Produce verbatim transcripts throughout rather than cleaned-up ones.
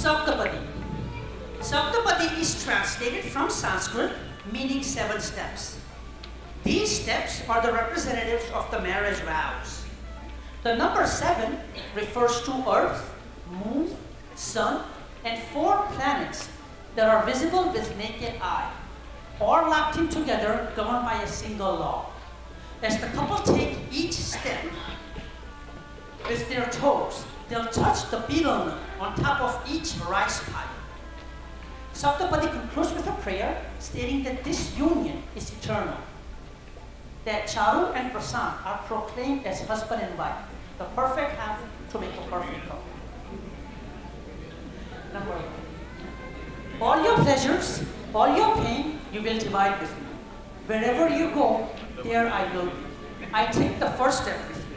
Saptapadi. Saptapadi is translated from Sanskrit, meaning seven steps. These steps are the representatives of the marriage vows. The number seven refers to Earth, Moon, Sun, and four planets that are visible with naked eye, all locked in together, governed by a single law. As the couple take each step with their toes, they'll touch the betel nut on top of each rice pipe. Saptapadi concludes with a prayer stating that this union is eternal, that Charu and Prasant are proclaimed as husband and wife, the perfect half to make a perfect couple. Number one. All your pleasures, all your pain, you will divide with me. Wherever you go, there I will be. I take the first step with you.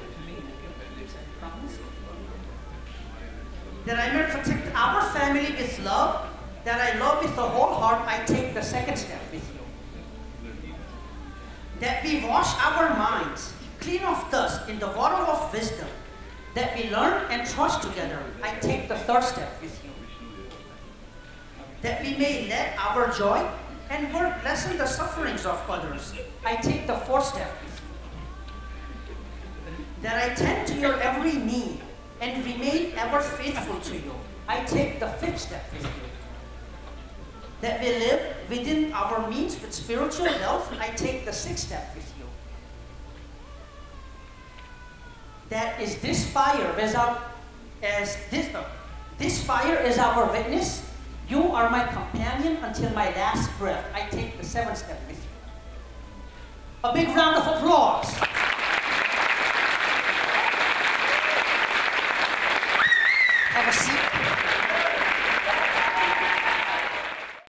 That I may protect our family with love, that I love with the whole heart, I take the second step with you. That we wash our minds, clean of dust in the water of wisdom, that we learn and trust together, I take the third step with you. That we may let our joy and work lessen the sufferings of others, I take the fourth step with you. That I tend to your every need and remain ever faithful to you, I take the fifth step with you. That we live within our means with spiritual health, I take the sixth step with you. That is this fire without, as this, uh, this fire is our witness. You are my companion until my last breath. I take the seventh step with you. A big round of applause. Have a seat.